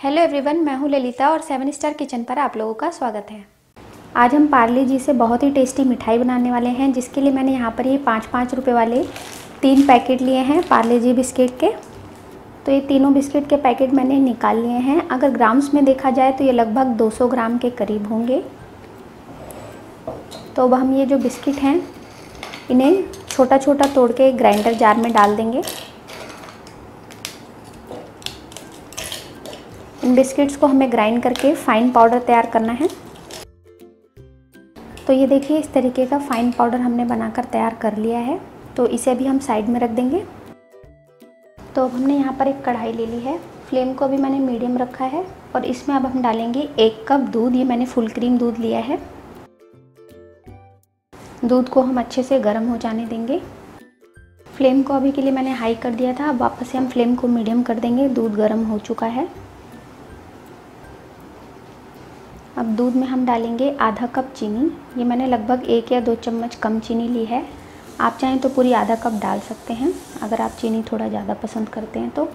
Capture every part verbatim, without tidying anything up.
Hello everyone, मैं हूं ललिता और सेवन स्टार किचन पर आप लोगों का स्वागत है। आज हम पार्ले जी से बहुत ही टेस्टी मिठाई बनाने वाले हैं, जिसके लिए मैंने यहाँ पर ये पाँच पाँच रुपये वाले तीन पैकेट लिए हैं पार्ले जी बिस्किट के। तो ये तीनों बिस्किट के पैकेट मैंने निकाल लिए हैं। अगर ग्राम्स में देखा जाए तो ये लगभग दो सौ ग्राम के करीब होंगे। तो अब हम ये जो बिस्किट हैं इन्हें छोटा छोटा तोड़ के ग्राइंडर जार में डाल देंगे। इन बिस्किट्स को हमें ग्राइंड करके फ़ाइन पाउडर तैयार करना है। तो ये देखिए, इस तरीके का फ़ाइन पाउडर हमने बनाकर तैयार कर लिया है। तो इसे भी हम साइड में रख देंगे। तो अब हमने यहाँ पर एक कढ़ाई ले ली है। फ्लेम को भी मैंने मीडियम रखा है और इसमें अब हम डालेंगे एक कप दूध। ये मैंने फुल क्रीम दूध लिया है। दूध को हम अच्छे से गर्म हो जाने देंगे। फ्लेम को अभी के लिए मैंने हाई कर दिया था, अब वापस से हम फ्लेम को मीडियम कर देंगे। दूध गर्म हो चुका है। अब दूध में हम डालेंगे आधा कप चीनी। ये मैंने लगभग एक या दो चम्मच कम चीनी ली है। आप चाहें तो पूरी आधा कप डाल सकते हैं अगर आप चीनी थोड़ा ज़्यादा पसंद करते हैं तो।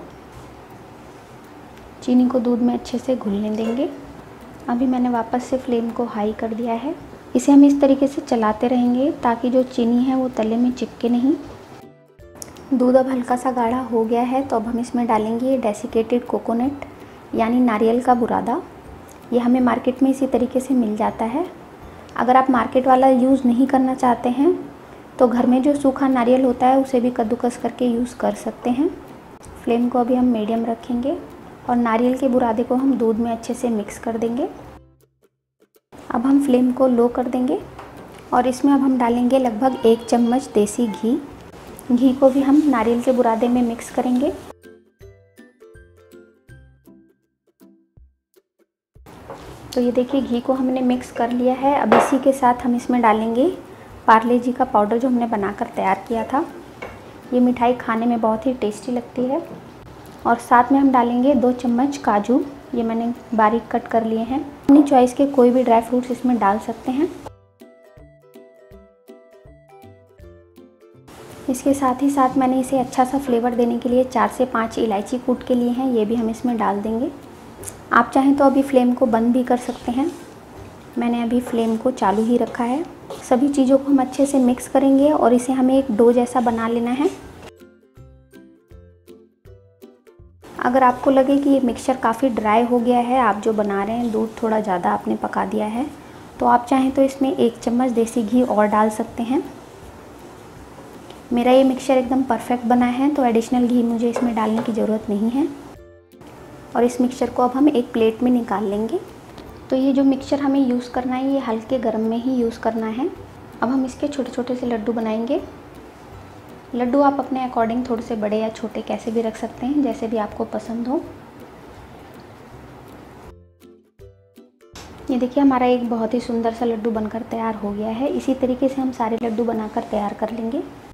चीनी को दूध में अच्छे से घुलने देंगे। अभी मैंने वापस से फ्लेम को हाई कर दिया है। इसे हम इस तरीके से चलाते रहेंगे ताकि जो चीनी है वो तले में चिपके नहीं। दूध अब हल्का सा गाढ़ा हो गया है। तो अब हम इसमें डालेंगे डेसिकेटेड कोकोनट यानी नारियल का बुरादा। ये हमें मार्केट में इसी तरीके से मिल जाता है। अगर आप मार्केट वाला यूज़ नहीं करना चाहते हैं तो घर में जो सूखा नारियल होता है उसे भी कद्दूकस करके यूज़ कर सकते हैं। फ्लेम को अभी हम मीडियम रखेंगे और नारियल के बुरादे को हम दूध में अच्छे से मिक्स कर देंगे। अब हम फ्लेम को लो कर देंगे और इसमें अब हम डालेंगे लगभग एक चम्मच देसी घी। घी को भी हम नारियल के बुरादे में मिक्स करेंगे। तो ये देखिए, घी को हमने मिक्स कर लिया है। अब इसी के साथ हम इसमें डालेंगे पार्ले जी का पाउडर जो हमने बनाकर तैयार किया था। ये मिठाई खाने में बहुत ही टेस्टी लगती है। और साथ में हम डालेंगे दो चम्मच काजू। ये मैंने बारीक कट कर लिए हैं। अपनी चॉइस के कोई भी ड्राई फ्रूट्स इसमें डाल सकते हैं। इसके साथ ही साथ मैंने इसे अच्छा सा फ्लेवर देने के लिए चार से पाँच इलायची कूट के लिए हैं। ये भी हम इसमें डाल देंगे। आप चाहें तो अभी फ्लेम को बंद भी कर सकते हैं। मैंने अभी फ्लेम को चालू ही रखा है। सभी चीज़ों को हम अच्छे से मिक्स करेंगे और इसे हमें एक डो जैसा बना लेना है। अगर आपको लगे कि ये मिक्सचर काफ़ी ड्राई हो गया है, आप जो बना रहे हैं दूध थोड़ा ज़्यादा आपने पका दिया है, तो आप चाहें तो इसमें एक चम्मच देसी घी और डाल सकते हैं। मेरा ये मिक्सचर एकदम परफेक्ट बना है तो एडिशनल घी मुझे इसमें डालने की ज़रूरत नहीं है। और इस मिक्सचर को अब हम एक प्लेट में निकाल लेंगे। तो ये जो मिक्सचर हमें यूज़ करना है ये हल्के गर्म में ही यूज़ करना है। अब हम इसके छोटे छोटे से लड्डू बनाएंगे। लड्डू आप अपने अकॉर्डिंग थोड़े से बड़े या छोटे कैसे भी रख सकते हैं, जैसे भी आपको पसंद हो। ये देखिए, हमारा एक बहुत ही सुंदर सा लड्डू बनकर तैयार हो गया है। इसी तरीके से हम सारे लड्डू बनाकर तैयार कर लेंगे।